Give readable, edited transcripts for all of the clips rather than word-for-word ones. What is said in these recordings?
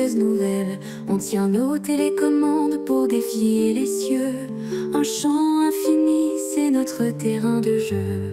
merveilleuse nouvelle. On tient nos télécommandes pour défier les cieux. Un champ infini, c'est notre terrain de jeu.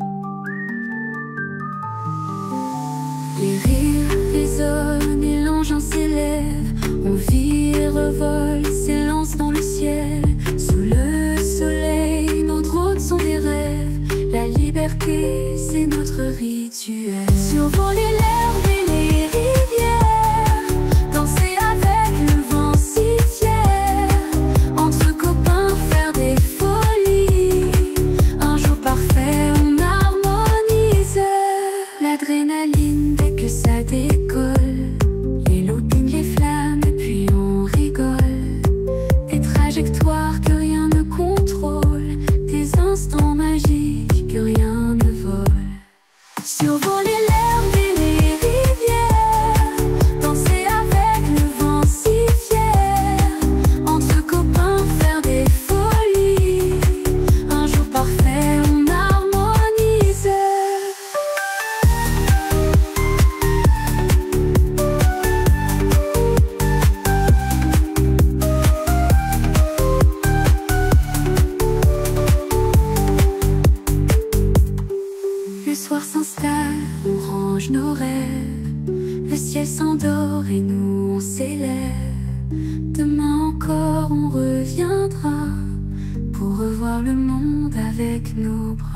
Les rires résonnent et l'engin s'élève. On vit et revole, s'élance dans le ciel. Sous le soleil, nos drones sont des rêves. La liberté, c'est notre rituel. Survoler l'herbe et les rivières, danser avec le vent si fier. Entre copains, faire des folies. Un jour parfait, on harmonise. L'adrénaline dès que ça décolle. Les loopings, les flammes, et puis on rigole. Des trajectoires que rien ne contrôle. Des instants magiques que rien ne vole. Survoler l'herbe et les rivières, danser avec le vent si fier. Entre copains, faire des folies. Un jour parfait, on harmonise. Le soir s'installe, on range nos rêves. Le ciel s'endort et nous on s'élève. Demain encore on reviendra pour revoir le monde avec nos bras.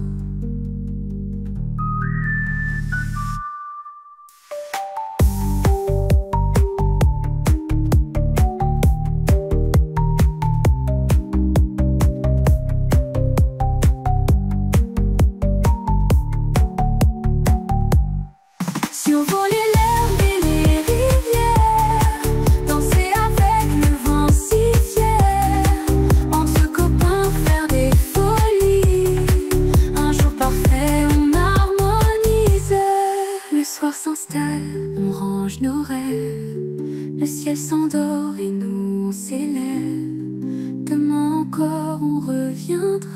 Survoler l'herbe et les rivières, danser avec le vent si fier. Entre copains, faire des folies. Un jour parfait, on harmonise. Le soir s'installe, on range nos rêves. Le ciel s'endort et nous on s'élève. Demain encore on reviendra